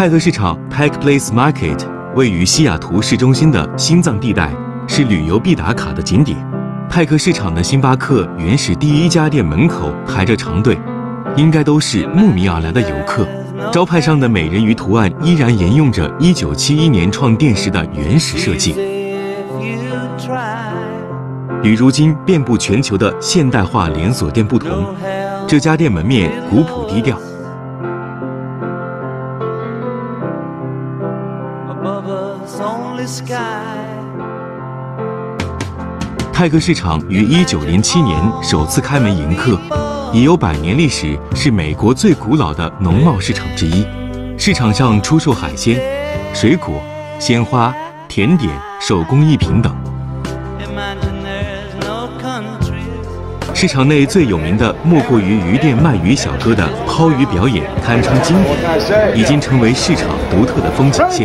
派克市场 （Pike Place Market） 位于西雅图市中心的心脏地带，是旅游必打卡的景点。派克市场的星巴克原始第一家店门口排着长队，应该都是慕名而来的游客。招牌上的美人鱼图案依然沿用着1971年创店时的原始设计。与如今遍布全球的现代化连锁店不同，这家店门面古朴低调。派克市场于1907年首次开门迎客，已有100年历史，是美国最古老的农贸市场之一。市场上出售海鲜、水果、鲜花、甜点、手工艺品等。市场内最有名的莫过于鱼店卖鱼小哥的抛鱼表演，堪称经典，已经成为市场独特的风景线。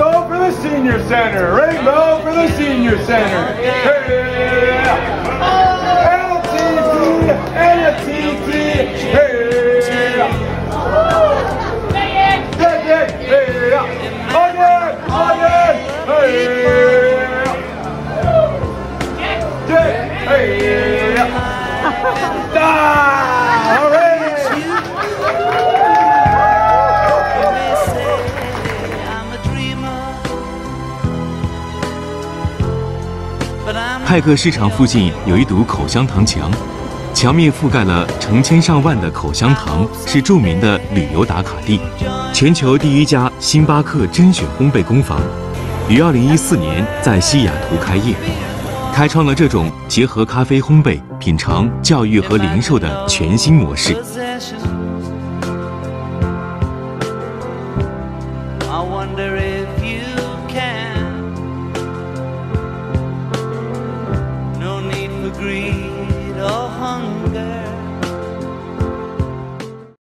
派克市场附近有一堵口香糖墙，墙面覆盖了成千上万的口香糖，是著名的旅游打卡地。全球第一家星巴克甄选烘焙工坊，于2014年在西雅图开业，开创了这种结合咖啡烘焙、品尝、教育和零售的全新模式。 greed or hunger.